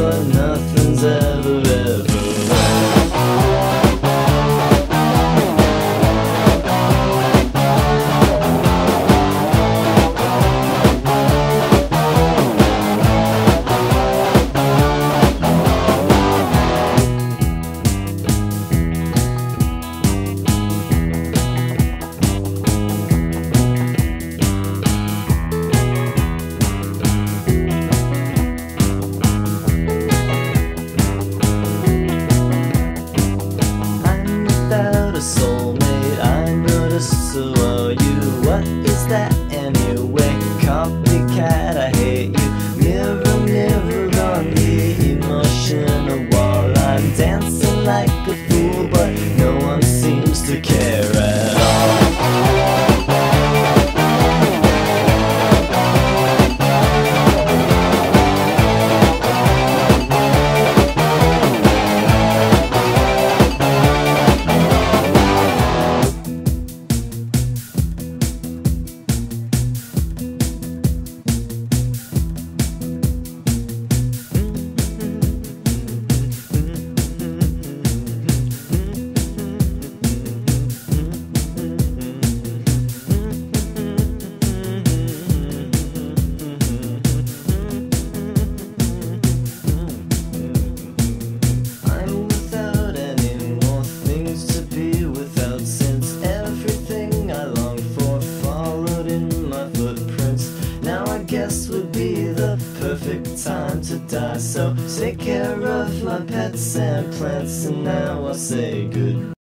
but nothing's ever right. Soulmate, I noticed, so are you. What is that anyway? Copycat, I hate you. Mirror, mirror on the emotional wall. I'm dancing like a fool, but no one seems to care at all. Guess would be the perfect time to die. So take care of my pets and plants, and now I'll say goodbye.